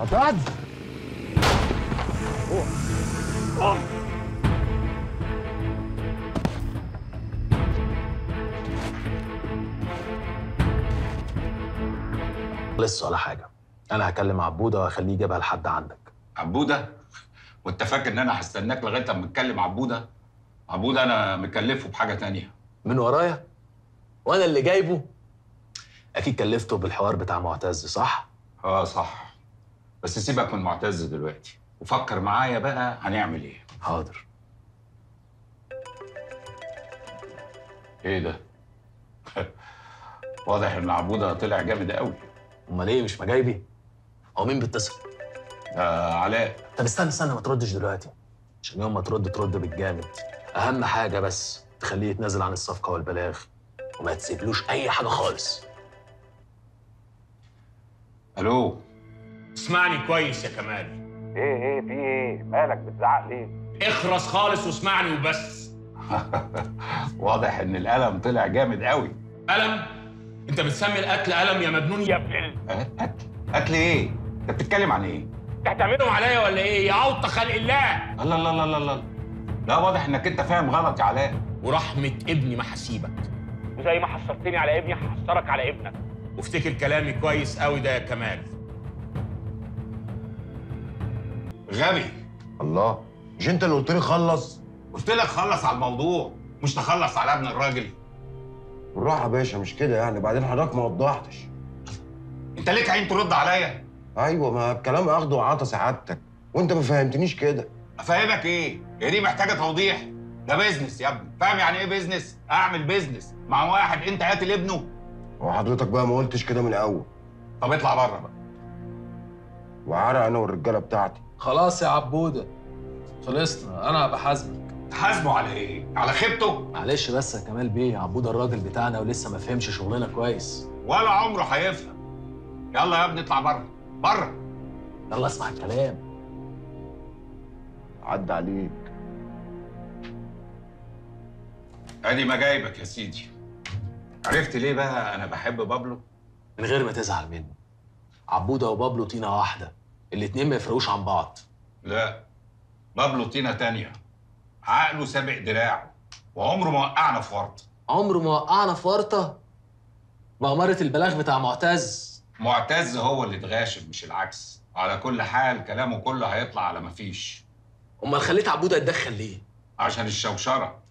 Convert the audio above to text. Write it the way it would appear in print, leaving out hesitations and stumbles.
معتز. لسه ولا حاجه، انا هكلم عبوده واخليه يجيبها لحد عندك. عبوده؟ وانت فاكر ان انا هستناك لغايه اما اتكلم عبوده؟ عبوده انا مكلفه بحاجه تانية. من ورايا؟ وانا اللي جايبه؟ اكيد كلفته بالحوار بتاع معتز، صح؟ اه صح، بس سيبك من معتز دلوقتي وفكر معايا بقى هنعمل ايه. حاضر. ايه ده؟ واضح ان عبوده طلع جامد قوي. امال ايه مش مجايبي؟ هو مين بيتصل؟ علاء. طب استنى ما تردش دلوقتي، عشان يوم ما ترد بالجامد. اهم حاجه بس تخليه يتنازل عن الصفقه والبلاغ، وما تسيبلوش اي حاجه خالص. الو. اسمعني كويس يا كمال. ايه في ايه؟ مالك بتزعق ليه؟ اخرس خالص واسمعني وبس. واضح ان القلم طلع جامد قوي. ألم؟ انت بتسمي القتل ألم يا مجنون يا ابن قتل ايه؟ انت بتتكلم عن ايه؟ انت هتعملهم عليا ولا ايه؟ يا عوض خلق الله. الله الله الله الله. لا واضح انك انت فاهم غلط يا علاء. ورحمة ابني ما هسيبك، وزي ما حصرتني على ابني هحصرك على ابنك، وافتكر كلامي كويس قوي ده يا كمال. غبي. الله، مش انت اللي قلت لي خلص؟ قلت لك خلص على الموضوع، مش تخلص على ابن الراجل. بالراحه يا باشا، مش كده يعني، بعدين حضرتك ما وضحتش. انت ليك عين ترد عليا؟ ايوه، ما الكلام اخده وعطا سعادتك، وانت ما فهمتنيش كده. افهمك ايه؟ هي دي محتاجه توضيح؟ ده بيزنس يا ابني، فاهم يعني ايه بيزنس؟ اعمل بيزنس مع واحد انت قاتل ابنه؟ هو حضرتك بقى ما قلتش كده من الاول؟ طب اطلع بره بقى. وعرق انا والرجاله بتاعتي. خلاص يا عبوده، خلصنا، انا هبقى حاسبك. تحاسبه على ايه؟ على خيبته؟ معلش بس يا كمال بيه، عبوده الراجل بتاعنا ولسه ما فهمش شغلنا كويس. ولا عمره هيفهم. يلا يا ابني اطلع بره بره. يلا اسمع الكلام. عدى عليك. ادي ما جايبك يا سيدي. عرفت ليه بقى انا بحب بابلو؟ من غير ما تزعل منه، عبوده وبابلو طينه واحده، الاتنين ما يفرقوش عن بعض. لا، بابلو طينه تانية، عقله سابق دراعه وعمره ما وقعنا في ورطه. عمره ما وقعنا في ورطه؟ بأمارة البلاغ بتاع معتز. معتز هو اللي اتغاشم مش العكس. على كل حال كلامه كله هيطلع على مفيش. امال خليت عبوده يتدخل ليه؟ عشان الشوشره.